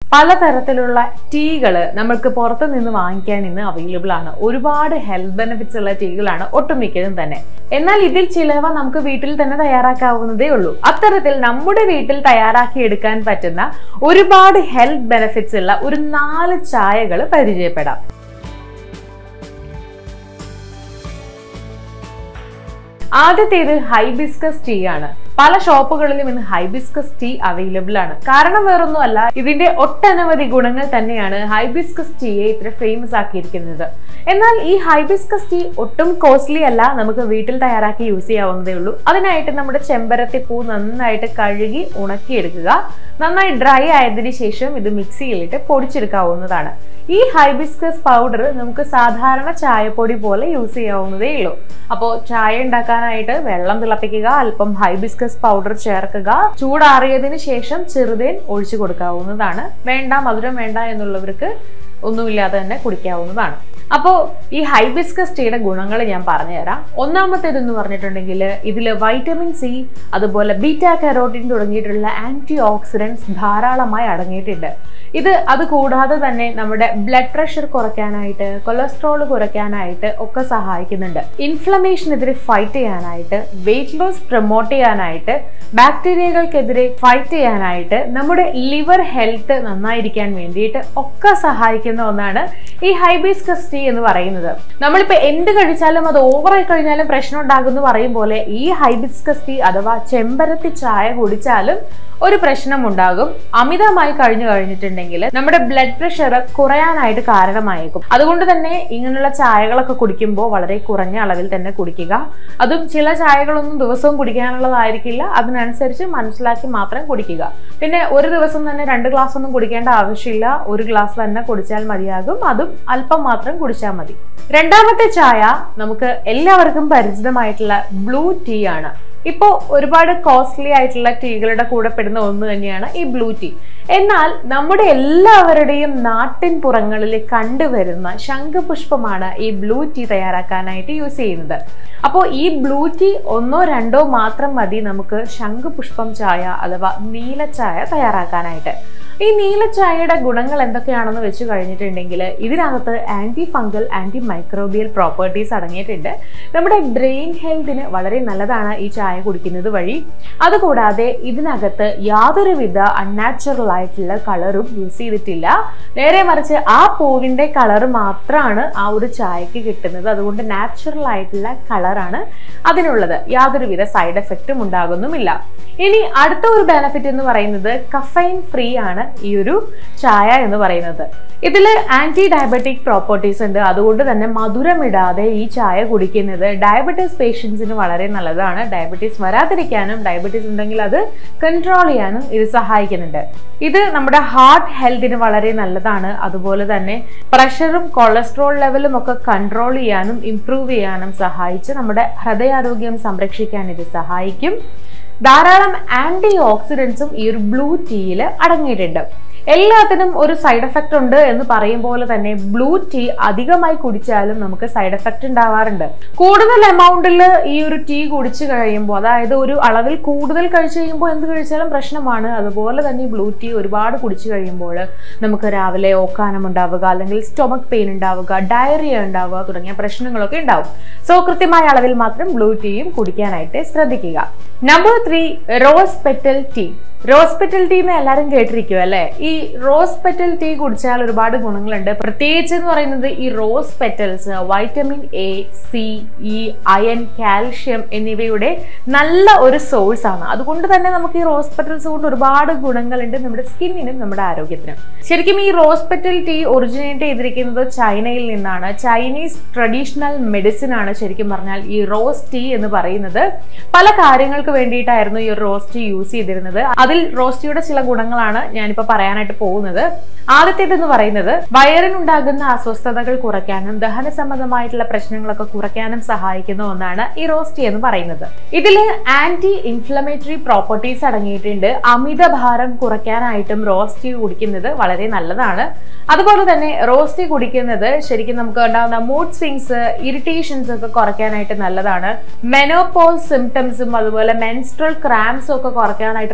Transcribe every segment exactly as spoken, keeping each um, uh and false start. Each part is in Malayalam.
പലതരത്തിലുള്ള ടീകൾ നമുക്ക് പുറത്തു നിന്ന് വാങ്ങിക്കാൻ ഇന്ന് അവൈലബിൾ ആണ്. ഒരുപാട് ഹെൽത്ത് ബെനിഫിറ്റ്സ് ഉള്ള ടീകളാണ് ഒട്ടുമിക്കതും തന്നെ. എന്നാൽ ഇതിൽ ചിലവ നമുക്ക് വീട്ടിൽ തന്നെ തയ്യാറാക്കാവുന്നതേ ഉള്ളൂ. അത്തരത്തിൽ നമ്മുടെ വീട്ടിൽ തയ്യാറാക്കി എടുക്കാൻ പറ്റുന്ന ഒരുപാട് ഹെൽത്ത് ബെനിഫിറ്റ്സ് ഉള്ള ഒരു നാല് ചായകൾ പരിചയപ്പെടാം. ആദ്യത്തേത് ഹൈബിസ്കസ് ടീ ആണ്. പല ഷോപ്പുകളിലും ഇന്ന് ഹൈബിസ്കസ് ടീ അവൈലബിൾ ആണ്. കാരണം വേറൊന്നും അല്ല, ഇതിന്റെ ഒട്ടനവധി ഗുണങ്ങൾ തന്നെയാണ് ഹൈബിസ്കസ് ടീയെ ഇത്ര ഫേമസ് ആക്കിയിരിക്കുന്നത്. എന്നാൽ ഈ ഹൈബിസ്കസ് ടീ ഒട്ടും കോസ്റ്റ്ലി അല്ല, നമുക്ക് വീട്ടിൽ തയ്യാറാക്കി യൂസ് ചെയ്യാവുന്നതേ ഉള്ളൂ. അതിനായിട്ട് നമ്മുടെ ചെമ്പരത്തി പൂ നന്നായിട്ട് കഴുകി ഉണക്കിയെടുക്കുക. നന്നായി ഡ്രൈ ആയതിനു ശേഷം ഇത് മിക്സിയിലിട്ട് പൊടിച്ചെടുക്കാവുന്നതാണ്. ഈ ഹൈബിസ്കസ് പൗഡർ നമുക്ക് സാധാരണ ചായപ്പൊടി പോലെ യൂസ് ചെയ്യാവുന്നതേ ഉള്ളൂ. അപ്പോൾ ചായ ഉണ്ടാക്കാനായിട്ട് വെള്ളം തിളപ്പിക്കുക, അല്പം ഹൈബിസ്കസ് പൗഡർ ചേർക്കുക, ചൂടാറിയതിന് ശേഷം ചെറുതേൻ ഒഴിച്ചു കൊടുക്കാവുന്നതാണ്. വേണ്ട, മധുരം വേണ്ട എന്നുള്ളവർക്ക് ഒന്നുമില്ലാതെ തന്നെ കുടിക്കാവുന്നതാണ്. അപ്പോൾ ഈ ഹൈബിസ്കസ് ടീയുടെ ഗുണങ്ങൾ ഞാൻ പറഞ്ഞുതരാം. ഒന്നാമത്തേതെന്ന് പറഞ്ഞിട്ടുണ്ടെങ്കിൽ ഇതിൽ വൈറ്റമിൻ സി, അതുപോലെ ബീറ്റാ കരോട്ടിൻ തുടങ്ങിയിട്ടുള്ള ആന്റി ഓക്സിഡൻസ് ധാരാളമായി അടങ്ങിയിട്ടുണ്ട്. ഇത് അത് കൂടാതെ തന്നെ നമ്മുടെ ബ്ലഡ് പ്രഷർ കുറയ്ക്കാനായിട്ട്, കൊളസ്ട്രോൾ കുറയ്ക്കാനായിട്ട് ഒക്കെ സഹായിക്കുന്നുണ്ട്. ഇൻഫ്ലമേഷനെതിരെ ഫൈറ്റ് ചെയ്യാനായിട്ട്, വെയിറ്റ് ലോസ് പ്രൊമോട്ട് ചെയ്യാനായിട്ട്, ബാക്ടീരിയകൾക്കെതിരെ ഫൈറ്റ് ചെയ്യാനായിട്ട്, നമ്മുടെ ലിവർ ഹെൽത്ത് നന്നായിരിക്കാൻ വേണ്ടിയിട്ട് ഒക്കെ സഹായിക്കുന്ന ഒന്നാണ് ഈ ഹൈബിസ്കസ് ടീ എന്ന് പറയുന്നത്. നമ്മളിപ്പോ എന്ത് കഴിച്ചാലും അത് ഓവറായി കഴിഞ്ഞാലും പ്രശ്നം ഉണ്ടാകുമെന്ന് പറയും പോലെ ഈ ഹൈബിസ്കസ് ടീ അഥവാ ചെമ്പരത്തി ചായ കുടിച്ചാലും ഒരു പ്രശ്നം ഉണ്ടാകും. അമിതമായി കഴിഞ്ഞു കഴിഞ്ഞിട്ടുണ്ടെങ്കിൽ നമ്മുടെ ബ്ലഡ് പ്രഷർ കുറയാനായിട്ട് കാരണമായേക്കും. അതുകൊണ്ട് തന്നെ ഇങ്ങനെയുള്ള ചായകളൊക്കെ കുടിക്കുമ്പോൾ വളരെ കുറഞ്ഞ അളവിൽ തന്നെ കുടിക്കുക. അതും ചില ചായകളൊന്നും ദിവസവും കുടിക്കാനുള്ളതായിരിക്കില്ല, അതിനനുസരിച്ച് മനസ്സിലാക്കി മാത്രം കുടിക്കുക. പിന്നെ ഒരു ദിവസം തന്നെ രണ്ട് ഗ്ലാസ് ഒന്നും കുടിക്കേണ്ട ആവശ്യമില്ല, ഒരു ഗ്ലാസ് തന്നെ കുടിച്ചാൽ മതിയാകും. അതും അല്പം മാത്രം കുടിച്ചാൽ മതി. രണ്ടാമത്തെ ചായ നമുക്ക് എല്ലാവർക്കും പരിചിതമായിട്ടുള്ള ബ്ലൂ ടീ ആണ്. ഇപ്പോൾ ഒരുപാട് കോസ്റ്റ്ലി ആയിട്ടുള്ള ടീകളുടെ കൂടെ പെടുന്ന ഒന്ന് തന്നെയാണ് ഈ ബ്ലൂ ടീ. എന്നാൽ നമ്മുടെ എല്ലാവരുടെയും നാട്ടിൻ പുറങ്ങളിൽ കണ്ടുവരുന്ന ശംഖുപുഷ്പമാണ് ഈ ബ്ലൂ ടീ തയ്യാറാക്കാനായിട്ട് യൂസ് ചെയ്യുന്നത്. അപ്പോൾ ഈ ബ്ലൂ ടീ ഒന്നോ രണ്ടോ മാത്രം മതി നമുക്ക് ശംഖുപുഷ്പം ചായ അഥവാ നീല ചായ തയ്യാറാക്കാനായിട്ട്. ഈ നീല ചായയുടെ ഗുണങ്ങൾ എന്തൊക്കെയാണെന്ന് വെച്ച് കഴിഞ്ഞിട്ടുണ്ടെങ്കിൽ ഇതിനകത്ത് antifungal, antimicrobial properties അടങ്ങിയിട്ടുണ്ട്. നമ്മുടെ ബ്രെയിൻ ഹെൽത്തിന് വളരെ നല്ലതാണ് ഈ ചായ കുടിക്കുന്നത് വഴി. അതുകൂടാതെ ഇതിനകത്ത് യാതൊരുവിധ അൺനാച്ചുറൽ ആയിട്ടുള്ള കളറും യൂസ് ചെയ്തിട്ടില്ല. നേരെ മറിച്ച് ആ പൂവിന്റെ കളർ മാത്രമാണ് ആ ഒരു ചായക്ക് കിട്ടുന്നത്. അതുകൊണ്ട് നാച്ചുറൽ ആയിട്ടുള്ള കളറാണ് അതിനുള്ളത്. യാതൊരുവിധ സൈഡ് എഫക്റ്റും ഉണ്ടാകുന്നുമില്ല. ഇനി അടുത്ത ഒരു ബെനിഫിറ്റ് എന്ന് പറയുന്നത് കഫൈൻ ഫ്രീ ആണ് ഈ ഒരു ചായ എന്ന് പറയുന്നത്. ഇതിൽ ആന്റി ഡയബറ്റിക് പ്രോപ്പർട്ടീസ് ഉണ്ട്. അതുകൊണ്ട് തന്നെ മധുരമിടാതെ ഈ ചായ കുടിക്കുന്നത് ഡയബറ്റീസ് പേഷ്യൻസിന് വളരെ നല്ലതാണ്. ഡയബറ്റീസ് വരാതിരിക്കാനും ഡയബറ്റീസ് ഉണ്ടെങ്കിൽ അത് കൺട്രോൾ ചെയ്യാനും ഇത് സഹായിക്കുന്നുണ്ട്. ഇത് നമ്മുടെ ഹാർട്ട് ഹെൽത്തിന് വളരെ നല്ലതാണ്. അതുപോലെ തന്നെ പ്രഷറും കൊളസ്ട്രോൾ ലെവലും ഒക്കെ കൺട്രോൾ ചെയ്യാനും ഇംപ്രൂവ് ചെയ്യാനും സഹായിച്ച് നമ്മുടെ ഹൃദയാരോഗ്യം സംരക്ഷിക്കാൻ ഇത് സഹായിക്കും. ധാരാളം ആന്റി ഓക്സിഡൻസും ഈ ഒരു ബ്ലൂ ടീയിൽ അടങ്ങിയിട്ടുണ്ട്. എല്ലാത്തിനും ഒരു സൈഡ് എഫക്റ്റ് ഉണ്ട് എന്ന് പറയും പോലെ തന്നെ ബ്ലൂ ടീ അധികമായി കുടിച്ചാലും നമുക്ക് സൈഡ് എഫക്റ്റ് ഉണ്ടാവാറുണ്ട്. കൂടുതൽ എമൗണ്ടിൽ ഈ ഒരു ടീ കുടിച്ചു കഴിയുമ്പോൾ, അതായത് ഒരു അളവിൽ കൂടുതൽ കഴിച്ചു കഴിയുമ്പോൾ എന്ത് കഴിച്ചാലും പ്രശ്നമാണ്. അതുപോലെ തന്നെ ബ്ലൂ ടീ ഒരുപാട് കുടിച്ചു കഴിയുമ്പോൾ നമുക്ക് രാവിലെ ഓക്കാനം ഉണ്ടാവുക, അല്ലെങ്കിൽ സ്റ്റൊമക് പെയിൻ ഉണ്ടാവുക, ഡയറിയ ഉണ്ടാവുക തുടങ്ങിയ പ്രശ്നങ്ങളൊക്കെ ഉണ്ടാവും. സോ കൃത്യമായ അളവിൽ മാത്രം ബ്ലൂ ടീയും കുടിക്കാനായിട്ട് ശ്രദ്ധിക്കുക. Number three, rose petal tea. Rose petal tea എന്ന് എല്ലാവരും കേട്ടിരിക്കും അല്ലെ? ഈ റോസ് പെറ്റൽ ടീ കുടിച്ചാൽ ഒരുപാട് ഗുണങ്ങളുണ്ട്. പ്രത്യേകിച്ച് എന്ന് പറയുന്നത് ഈ rose petals vitamin A, C, E, iron, calcium എന്നിവയുടെ നല്ല ഒരു സോഴ്സ് ആണ്. അതുകൊണ്ട് തന്നെ നമുക്ക് ഈ റോസ് പെറ്റൽസ് കൊണ്ട് ഒരുപാട് ഗുണങ്ങളുണ്ട് നമ്മുടെ സ്കിന്നിനും നമ്മുടെ ആരോഗ്യത്തിനും. ശരിക്കും ഈ റോസ് പെറ്റൽ ടീ ഒറിജിനേറ്റ് ചെയ്തിരിക്കുന്നത് ചൈനയിൽ നിന്നാണ്. ചൈനീസ് ട്രഡീഷണൽ മെഡിസിൻ ആണ് ശരിക്കും പറഞ്ഞാൽ ഈ റോസ് ടീ എന്ന് പറയുന്നത്. പല കാര്യങ്ങൾക്ക് വേണ്ടിയിട്ടായിരുന്നു ഈ റോസ് ടീ യൂസ് ചെയ്തിരുന്നത്. അതിൽ റോസ് ടീയുടെ ചില ഗുണങ്ങളാണ് ഞാനിപ്പോ പറയാനായിട്ട് പോകുന്നത്. ആദ്യത്തേതെന്ന് പറയുന്നത് വയറിനുണ്ടാകുന്ന അസ്വസ്ഥതകൾ കുറയ്ക്കാനും ദഹന സംബന്ധമായിട്ടുള്ള പ്രശ്നങ്ങളൊക്കെ കുറയ്ക്കാനും സഹായിക്കുന്ന ഒന്നാണ് ഈ റോസ് ടീ എന്ന് പറയുന്നത്. ഇതിൽ ആന്റി ഇൻഫ്ലമേറ്ററി പ്രോപ്പർട്ടീസ് അടങ്ങിയിട്ടുണ്ട്. അമിതഭാരം കുറയ്ക്കാനായിട്ടും റോസ് ടീ കുടിക്കുന്നത് വളരെ നല്ലതാണ്. അതുപോലെ തന്നെ റോസ് ടീ കുടിക്കുന്നത് ശരിക്കും നമുക്ക് ഉണ്ടാകുന്ന മൂഡ് സ്വിങ്സ്, ഇറിറ്റേഷൻസ് ഒക്കെ കുറയ്ക്കാനായിട്ട് നല്ലതാണ്. മെനോപോസ് സിംറ്റംസും അതുപോലെ മെൻസ്ട്രൽ ക്രാംസും ഒക്കെ കുറയ്ക്കാനായിട്ട് റോസ് ടീ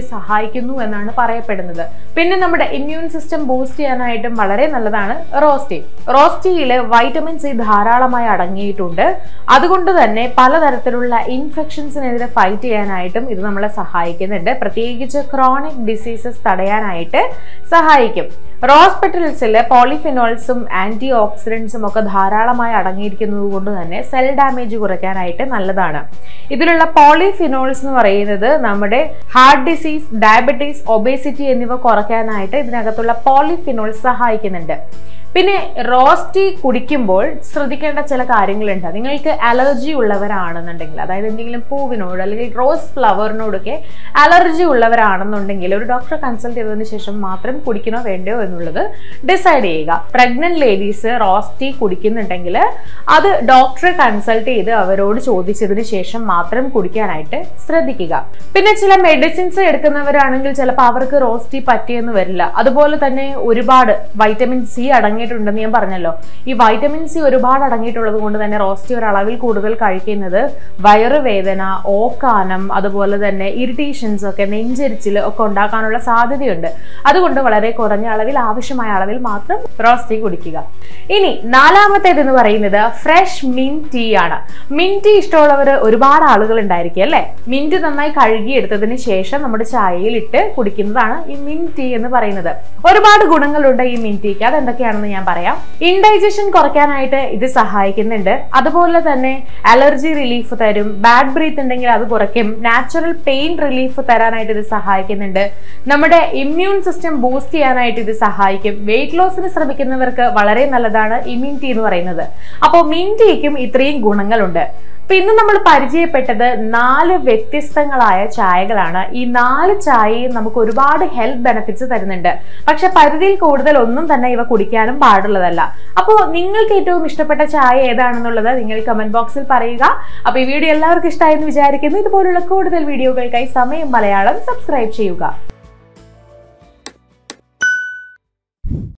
സഹായിക്കുന്നു എന്നാണ് പറയപ്പെടുന്നത്. പിന്നെ നമ്മുടെ ഇമ്മ്യൂൺ സിസ്റ്റം ബൂസ്റ്റ് ചെയ്യാനായിട്ടും വളരെ നല്ലതാണ് റോസ് ടീ. റോസ് ടീയില് വൈറ്റമിൻ സി ധാരാളമായി അടങ്ങിയിട്ടുണ്ട്. അതുകൊണ്ട് തന്നെ പലതരത്തിലുള്ള ഇൻഫെക്ഷൻസിനെതിരെ ഫൈറ്റ് ചെയ്യാനായിട്ടും ഇത് നമ്മളെ സഹായിക്കുന്നുണ്ട്. പ്രത്യേകിച്ച് ക്രോണിക് ഡിസീസസ് തടയാനായിട്ട് സഹായിക്കും. റോസ് പെറ്റൽസിലെ പോളിഫിനോൾസും ആന്റി ഓക്സിഡൻസും ഒക്കെ ധാരാളമായി അടങ്ങിയിരിക്കുന്നത് കൊണ്ട് തന്നെ സെൽ ഡാമേജ് കുറയ്ക്കാനായിട്ട് നല്ലതാണ്. ഇതിലുള്ള പോളിഫിനോൾസ് എന്ന് പറയുന്നത് നമ്മുടെ ഹാർട്ട് ഡിസീസ്, ഡയബറ്റീസ്, ഒബേസിറ്റി എന്നിവ കുറയ്ക്കാനായിട്ട് ഇതിനകത്തുള്ള പോളിഫിനോൾസ് സഹായിക്കുന്നുണ്ട്. പിന്നെ റോസ് ടീ കുടിക്കുമ്പോൾ ശ്രദ്ധിക്കേണ്ട ചില കാര്യങ്ങളുണ്ട്. നിങ്ങൾക്ക് അലർജി ഉള്ളവരാണെന്നുണ്ടെങ്കിൽ, അതായത് എന്തെങ്കിലും പൂവിനോട് അല്ലെങ്കിൽ റോസ് ഫ്ലവറിനോടൊക്കെ അലർജി ഉള്ളവരാണെന്നുണ്ടെങ്കിൽ ഒരു ഡോക്ടറെ കൺസൾട്ട് ചെയ്തതിന് ശേഷം മാത്രം കുടിക്കണോ വേണ്ടയോ എന്നുള്ളത് ഡിസൈഡ് ചെയ്യുക. പ്രഗ്നന്റ് ലേഡീസ് റോസ് ടീ കുടിക്കുന്നുണ്ടെങ്കിൽ അത് ഡോക്ടറെ കൺസൾട്ട് ചെയ്ത് അവരോട് ചോദിച്ചതിന് ശേഷം മാത്രം കുടിക്കാനായിട്ട് ശ്രദ്ധിക്കുക. പിന്നെ ചില മെഡിസിൻസ് എടുക്കുന്നവരാണെങ്കിൽ ചിലപ്പോൾ അവർക്ക് റോസ് ടീ പറ്റിയെന്ന് വരില്ല. അതുപോലെ തന്നെ ഒരുപാട് വൈറ്റമിൻ സി അടങ്ങി ണ്ടെന്ന് ഞാൻ പറഞ്ഞല്ലോ. ഈ വൈറ്റമിൻ സി ഒരുപാട് അടങ്ങിയിട്ടുള്ളത് കൊണ്ട് തന്നെ റോസ് ടീ ഒരു അളവിൽ കൂടുതൽ കഴിക്കുന്നത് വയറുവേദന, ഓക്കാനം, അതുപോലെ തന്നെ ഇറിറ്റേഷൻസ് ഒക്കെ, നെഞ്ചരിച്ചിൽ ഒക്കെ ഉണ്ടാക്കാനുള്ള സാധ്യതയുണ്ട്. അതുകൊണ്ട് വളരെ കുറഞ്ഞ അളവിൽ, ആവശ്യമായ അളവിൽ മാത്രം റോസ് ടീ കുടിക്കുക. ഇനി നാലാമത്തേത് എന്ന് പറയുന്നത് ഫ്രഷ് മിന്റ് ടീ ആണ്. മിന്റ് ടീ ഇഷ്ടമുള്ളവർ ഒരുപാട് ആളുകൾ ഉണ്ടായിരിക്കും അല്ലെ. മിന്റ് നന്നായി കഴുകിയെടുത്തതിന് ശേഷം നമ്മുടെ ചായയിൽ ഇട്ട് കുടിക്കുന്നതാണ് ഈ മിന്റ് ടീ എന്ന് പറയുന്നത്. ഒരുപാട് ഗുണങ്ങളുണ്ട് ഈ മിന്റ് ടീക്ക്. അതെന്തൊക്കെയാണെന്ന് ഞാൻ പറയാം. ഇൻഡൈജഷൻ കുറയ്ക്കാനായിട്ട് ഇത് സഹായിക്കുന്നുണ്ട്. അതുപോലെ തന്നെ അലർജി റിലീഫ് തരും. ബാഡ് ബ്രീത്ത് ഉണ്ടെങ്കിൽ അത് കുറയ്ക്കും. നാച്ചുറൽ പെയിൻ റിലീഫ് തരാനായിട്ട് ഇത് സഹായിക്കുന്നുണ്ട്. നമ്മുടെ ഇമ്മ്യൂൺ സിസ്റ്റം ബൂസ്റ്റ് ചെയ്യാനായിട്ട് ഇത് സഹായിക്കും. വെയിറ്റ് ലോസിന് ശ്രമിക്കുന്നവർക്ക് വളരെ നല്ലതാണ് ഈ മിന്റ് ടീ എന്ന് പറയുന്നത്. അപ്പോൾ മിന്റ് ടീക്കും ഇത്രയും ഗുണങ്ങളുണ്ട്. അപ്പൊ ഇന്ന് നമ്മൾ പരിചയപ്പെട്ടത് നാല് വ്യത്യസ്തങ്ങളായ ചായകളാണ്. ഈ നാല് ചായയും നമുക്ക് ഒരുപാട് ഹെൽത്ത് ബെനിഫിറ്റ്സ് തരുന്നുണ്ട്. പക്ഷെ പരിധിയിൽ കൂടുതൽ ഒന്നും തന്നെ ഇവ കുടിക്കാനും പാടുള്ളതല്ല. അപ്പോൾ നിങ്ങൾക്ക് ഏറ്റവും ഇഷ്ടപ്പെട്ട ചായ ഏതാണെന്നുള്ളത് നിങ്ങൾ കമന്റ് ബോക്സിൽ പറയുക. അപ്പൊ ഈ വീഡിയോ എല്ലാവർക്കും ഇഷ്ടമായെന്ന് വിചാരിക്കുന്നു. ഇതുപോലുള്ള കൂടുതൽ വീഡിയോകൾക്കായി സമയം മലയാളം സബ്സ്ക്രൈബ് ചെയ്യുക.